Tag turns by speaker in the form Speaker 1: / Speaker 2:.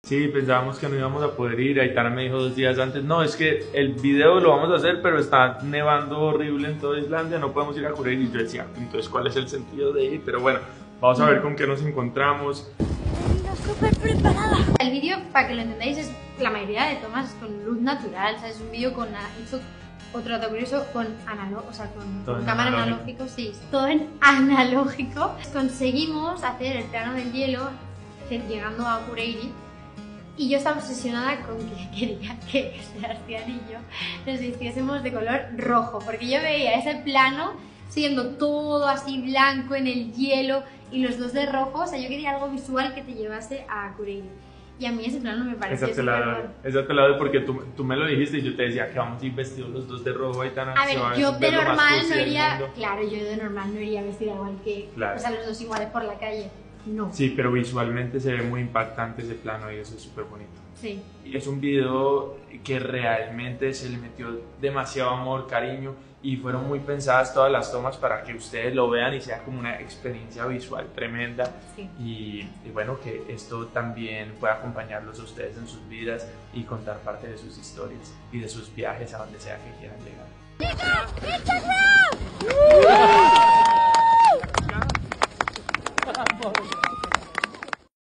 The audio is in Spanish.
Speaker 1: Sí, pensábamos que no íbamos a poder ir. Aitana me dijo 2 días antes, no, es que el video lo vamos a hacer, pero está nevando horrible en toda Islandia, no podemos ir a Akureyri. Y yo decía, entonces, ¿cuál es el sentido de ir? Pero bueno, vamos a ver con qué nos encontramos.
Speaker 2: Estoy súper preparada. El vídeo, para que lo entendáis, es la mayoría de tomas con luz natural, o sea, es un vídeo con hecho otro dato curioso con cámara analógico, sí, todo en analógico. Conseguimos hacer el plano del hielo llegando a Akureyri. Y yo estaba obsesionada con que quería que Sebastián y yo nos vistiésemos de color rojo, porque yo veía ese plano siendo todo así blanco en el hielo y los dos de rojo, o sea, yo quería algo visual que te llevase a Akureyri. Y a mí ese plano me pareció
Speaker 1: Esa te la doy porque tú me lo dijiste y yo te decía que vamos a ir vestidos los dos de rojo. Aitana,
Speaker 2: a ver, yo de normal no iría, claro, yo de normal no iría vestida igual que, claro, o sea, los dos iguales por la calle. No.
Speaker 1: Sí, pero visualmente se ve muy impactante ese plano y eso es súper bonito.
Speaker 2: Sí.
Speaker 1: Y es un video que realmente se le metió demasiado amor, cariño y fueron muy pensadas todas las tomas para que ustedes lo vean y sea como una experiencia visual tremenda.
Speaker 2: Sí.
Speaker 1: Y bueno, que esto también pueda acompañarlos a ustedes en sus vidas y contar parte de sus historias y de sus viajes a donde sea que quieran llegar.